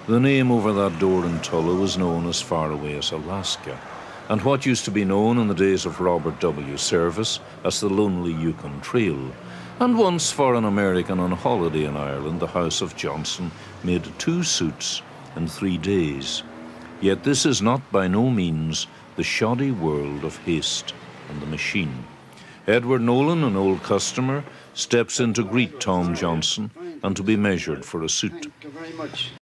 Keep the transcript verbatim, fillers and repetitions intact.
The name over that door in Tullow was known as far away as Alaska, and what used to be known in the days of Robert W. Service as the Lonely Yukon Trail, and once for an American on holiday in Ireland, the House of Johnson made two suits in three days. Yet this is not by no means the shoddy world of haste and the machine. Edward Nolan, an old customer, steps in to greet Tom Johnson and to be measured for a suit. Thank you very much.